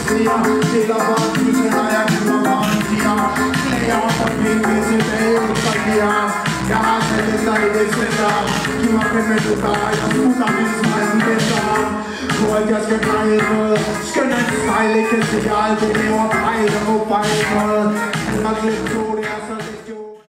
Garcia, de la Batista, la Climancia, Clea, Pink, Isabel, Sakia, Gas, the side, the center, Kima, Pemetuka, Yakuta, Ismail, Besama, Goldjas, Gemeinde, Skönnet, Style, Kessial, Beneo, Peide, Opeide, Magleto,